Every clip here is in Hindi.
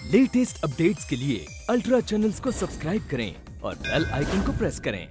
लेटेस्ट अपडेट्स के लिए अल्ट्रा चैनल्स को सब्सक्राइब करें और बेल आइकन को प्रेस करें।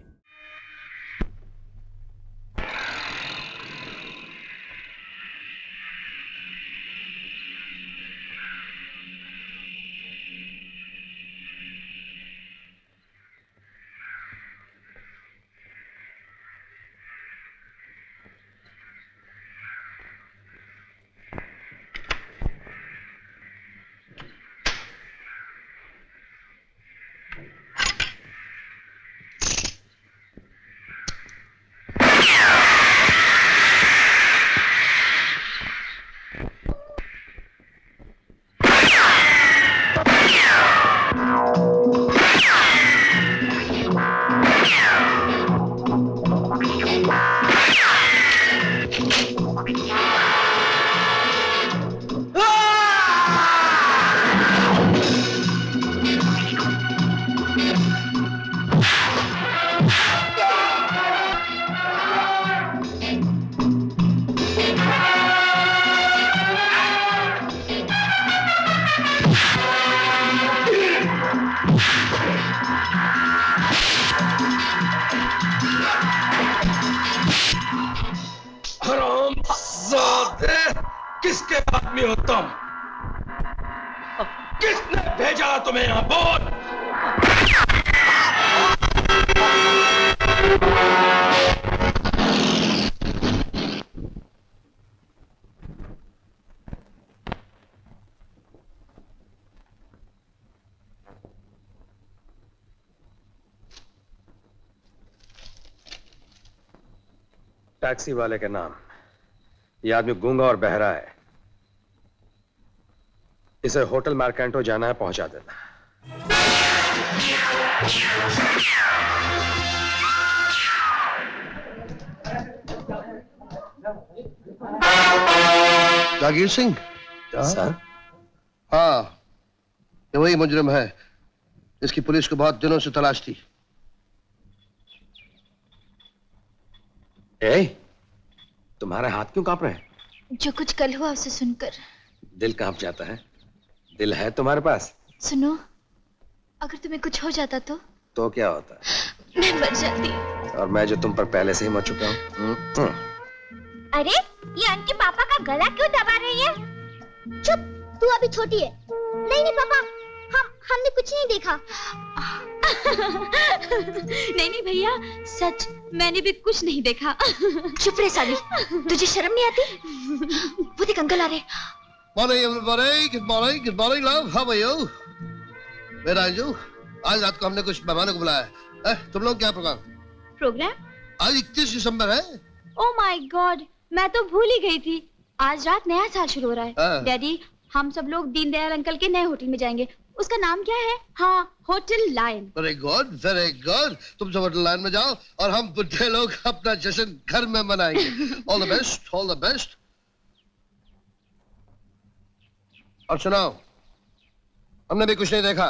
किसके आदमी हो तुम? किसने भेजा तुम्हें यहाँ? बोल। टैक्सी वाले के नाम। यह आदमी गूंगा और बहरा है। इसे होटल मार्केंटो जाना है, पहुंचा देना। जागीर सिंह? सर? हाँ, ये वही मुजरिम है इसकी पुलिस को बहुत दिनों से तलाश थी। तुम्हारे हाथ क्यों कांप रहे हैं? जो कुछ कल हुआ उसे सुनकर दिल कांप जाता है। दिल है तुम्हारे पास? सुनो, अगर तुम्हें कुछ हो जाता तो क्या होता? मैं मर जाती। और मैं जो तुम पर पहले से ही मर चुका हूँ। अरे ये आंटी पापा का गला क्यों दबा रही है? चुप, तू अभी छोटी है। नहीं पापा, हमने कुछ नहीं देखा। नहीं भैया, सच मैंने भी कुछ नहीं देखा। चुप रहे साली, तुझे शर्म नहीं आती? वो देख अंकल आ रहे। Morning everybody, good morning love, how are you? मेरा अंजू, आज रात को हमने कुछ मेहमानों को बुलाया है। तुम लोग क्या प्रोग्राम? आज 31 दिसंबर है। ओह माय गॉड, मैं तो भूल ही गई थी। आज रात नया साल शुरू हो रहा है। डैडी, हम सब लोग दीनदयाल अंकल के नए होटल में जाएंगे। उसका नाम क्या है? हाँ, hotel lion. Very good, very good. तुम सब होटल लायन में जाओ और हम बुढ़े लोग अपना जश्न घर में मनाएंगे। All the best, all the best. और सुनाओ, हमने भी कुछ नहीं देखा।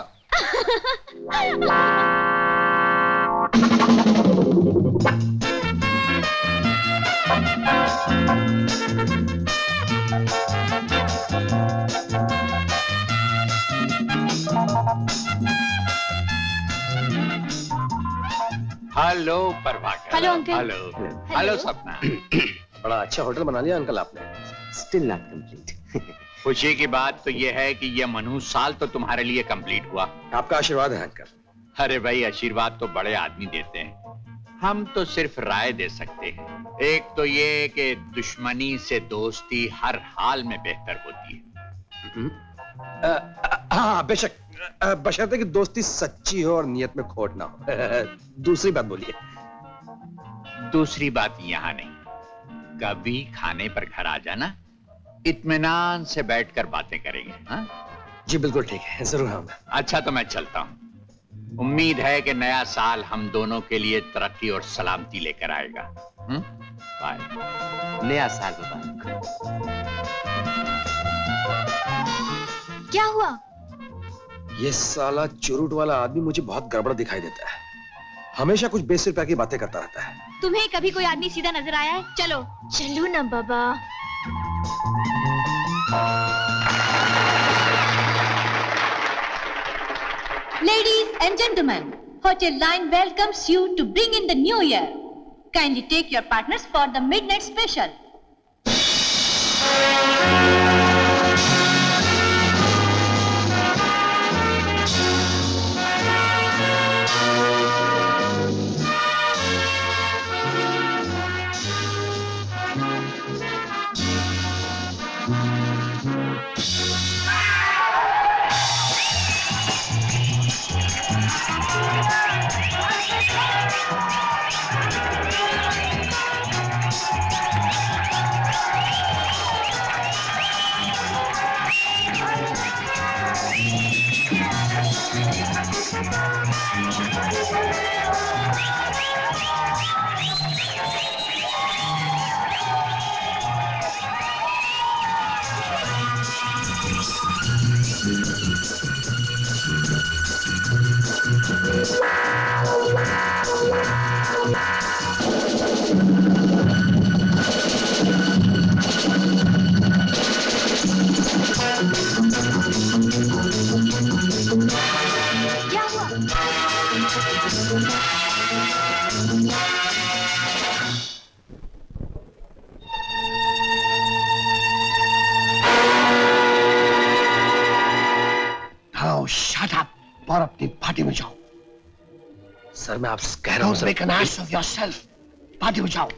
Hello Prabhakar. Hello uncle. Hello Sapna. बड़ा अच्छा होटल बना लिया अंकल आपने। Still not complete. खुशी की बात तो यह है कि यह मनहूस साल तो तुम्हारे लिए कंप्लीट हुआ। आपका आशीर्वाद है अंकल। अरे भाई, आशीर्वाद तो बड़े आदमी देते हैं, हम तो सिर्फ राय दे सकते हैं। एक तो ये कि दुश्मनी से दोस्ती हर हाल में बेहतर होती है। हाँ बेशक, बशर्ते कि दोस्ती सच्ची हो और नियत में खोट ना हो। दूसरी बात बोलिए। दूसरी बात यहाँ नहीं, कभी खाने पर घर आ जाना, इत्मीनान से बैठकर बातें करेंगे। हाँ जी बिल्कुल ठीक है, जरूर। हम अच्छा तो मैं चलता हूँ। उम्मीद है कि नया साल हम दोनों के लिए तरक्की और सलामती लेकर आएगा। बाय। नया साल मुबारक। क्या हुआ? ये साला चुरुट वाला आदमी मुझे बहुत गड़बड़ दिखाई देता है। हमेशा कुछ बेसिर रुपया की बातें करता रहता है। तुम्हें कभी कोई आदमी सीधा नजर आया है? चलो चलो ना बाबा। Ladies and gentlemen, Hotel Line welcomes you to bring in the new year. Kindly take your partners for the midnight special. Shut up और अपनी पार्टी में जाओ। सर मैं आपसे कह रहा हूँ Don't make an ass of yourself. Party में जाओ।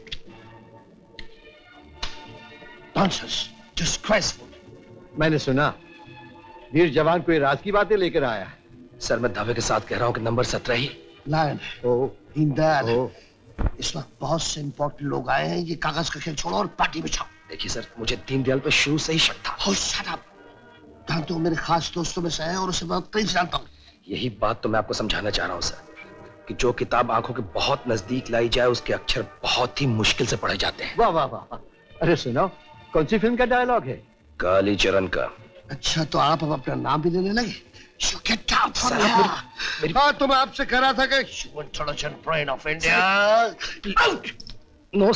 Nonsense, disgraceful. मैंने सुना वीर जवान कोई राज की बातें लेकर आया है। सर मैं दावे के साथ कह रहा हूँ कि नंबर 17 ही। लायन, ईंदार, इस वक्त बहुत से इंपॉर्टेंट लोग आए हैं। ये कागज का खेल छोड़ो और पार्टी में जाओ। देखिए सर, मुझे दीनदयाल पे शुरू से ही शक था। Oh, shut up. जानते हो मेरे खास दोस्तों में से है और उसे बहुत करीब जानता हूँ। यही बात तो मैं आपको समझाना चाह रहा हूँ सर, कि जो किताब आंखों के बहुत नजदीक लाई जाए उसके अक्षर बहुत ही मुश्किल से पढ़े जाते हैं। वाह वाह वाह। अरे सुनो, कौन सी फिल्म का डायलॉग है? कालीचरण का। अच्छा तो आप अब अपना नाम भी लेने लगे? You get out from here. हाँ तो मैं आपसे कह रहा था कि you intelligent brain of India. Out. No.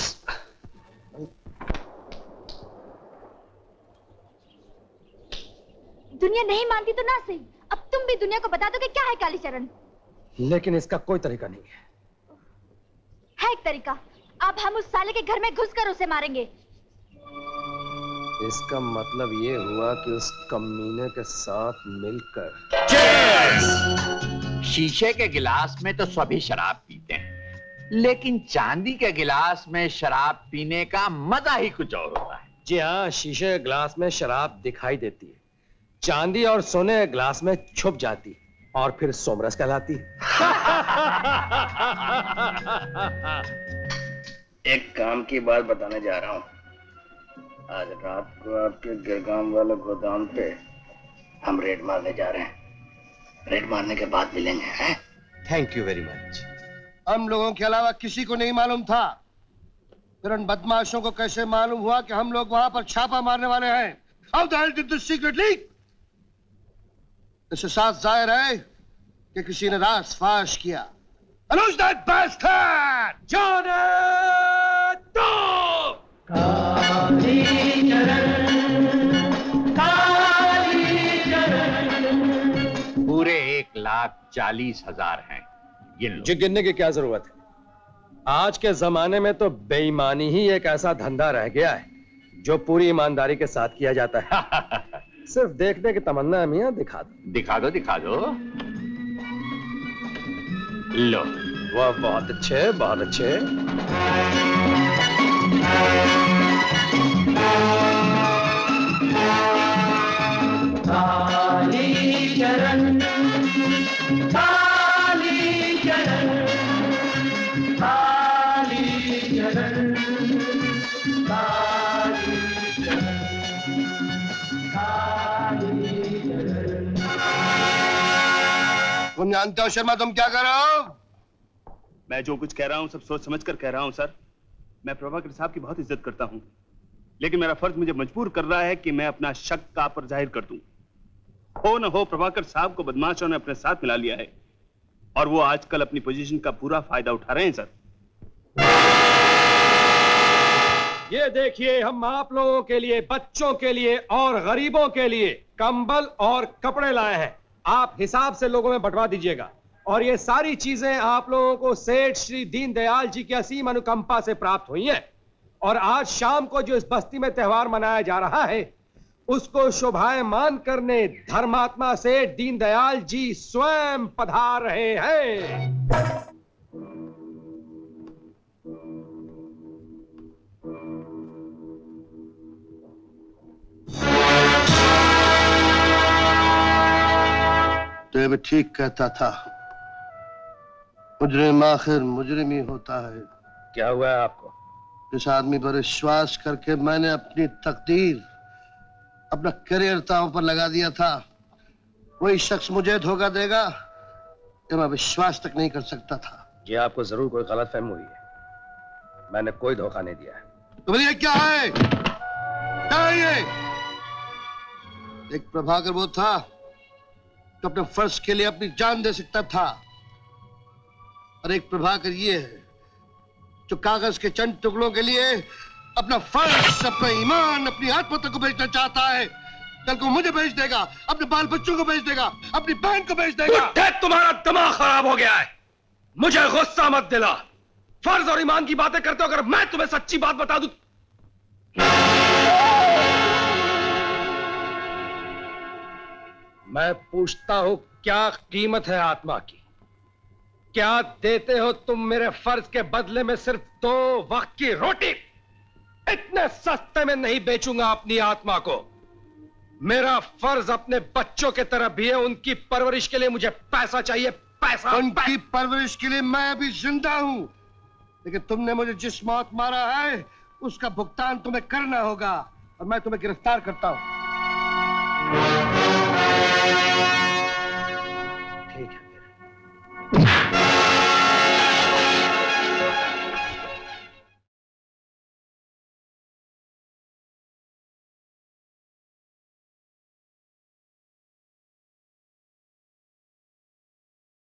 दुनिया नहीं मानती तो ना सही, अब तुम भी दुनिया को बता दो कि क्या है कालीचरण। लेकिन इसका कोई तरीका नहीं है एक तरीका। अब हम उस साले के घर में घुसकर उसे मारेंगे। इसका मतलब ये हुआ कि उस कमीने के साथ मिलकर। शीशे के गिलास में तो सभी शराब पीते हैं, लेकिन चांदी के गिलास में शराब पीने का मजा ही कुछ और होता है। जी हाँ, शीशे के गिलास में शराब दिखाई देती है, चांदी और सोने के गिलास में छुप जाती और फिर सोमरस कहलाती। एक काम की बात बताने जा रहा हूँ। आज रात को आपके गिरगांव वाले गोदाम पे हम रेड मारने जा रहे हैं। रेड मारने के बाद मिलेंगे, हैं? Thank you very much. हम लोगों के अलावा किसी को नहीं मालूम था। फिर उन बदमाशों को कैसे मालूम हुआ कि हम लोग वहां पर छापा मारने वाले हैं? How the hell did this secret leak? इससे साफ जाहिर है कि किसी ने राज फाश किया। And who's that bastard? पूरे 1,40,000 हैं। जी गिनने की क्या जरूरत है? आज के जमाने में तो बेईमानी ही एक ऐसा धंधा रह गया है जो पूरी ईमानदारी के साथ किया जाता है। सिर्फ देखने की तमन्ना है मियां, दिखा दो। दिखा दो, दिखा दो। लो। वाह, बहुत अच्छे, बहुत अच्छे। कालीचरण, कालीचरण, कालीचरण, तुम जानते हो शर्मा तुम क्या कर रहे हो? मैं जो कुछ कह रहा हूँ सब सोच समझ कर कह रहा हूँ सर। मैं प्रभाकर साहब की बहुत इज्जत करता हूँ, लेकिन मेरा फर्ज मुझे मजबूर कर रहा है कि मैं अपना शक का पर जाहिर कर दूं। हो न हो प्रभाकर साहब को बदमाशों ने अपने साथ मिला लिया है और वो आजकल अपनी पोजीशन का पूरा फायदा उठा रहे हैं सर। ये देखिए, हम आप लोगों के लिए, बच्चों के लिए और गरीबों के लिए कंबल और कपड़े लाए हैं। आप हिसाब से लोगों में बंटवा दीजिएगा। और ये सारी चीजें आप लोगों को सेठ श्री दीनदयाल जी की असीम अनुकंपा से प्राप्त हुई हैं। और आज शाम को जो इस बस्ती में त्योहार मनाया जा रहा है, उसको शोभायमान करने धर्मात्मा सेठ दीनदयाल जी स्वयं पधार रहे हैं। तो ये भी ठीक कहता था, मुजरिम आखिर मुजरिम ही होता है। क्या हुआ है आपको? इस आदमी पर विश्वास करके मैंने अपनी तकदीर, अपना करियर दांव पर लगा दिया था। वही शख्स मुझे धोखा देगा, ये मैं विश्वास तक नहीं कर सकता था। ये आपको जरूर कोई गलतफहमी हुई है। मैंने कोई धोखा नहीं दिया है। तो ये क्या है? क्या है ये? एक प्रभाकर वो था तो अपने फर्ज के लिए अपनी जान दे सकता था, और एक प्रभाकर ये है जो कागज के चंद टुकड़ों के लिए अपना फर्ज, अपना ईमान, अपनी आत्महत्या को बेचना चाहता है। कल को मुझे बेच देगा, अपने बाल बच्चों को बेच देगा, अपनी बहन को बेच देगा। तुम्हारा दिमाग खराब हो गया है। मुझे गुस्सा मत दिला। फर्ज और ईमान की बातें करते हो, अगर मैं तुम्हें सच्ची बात बता दूं। मैं पूछता हूं, क्या कीमत है आत्मा की? क्या देते हो तुम मेरे फर्ज के बदले में? सिर्फ 2 वक्त की रोटी। इतने सस्ते में नहीं बेचूंगा अपनी आत्मा को। मेरा फर्ज अपने बच्चों के तरह भी है। उनकी परवरिश के लिए मुझे पैसा चाहिए, पैसा। उनकी परवरिश के लिए मैं अभी जिंदा हूं, लेकिन तुमने मुझे जिस मौत मारा है उसका भुगतान तुम्हें करना होगा, और मैं तुम्हें गिरफ्तार करता हूं।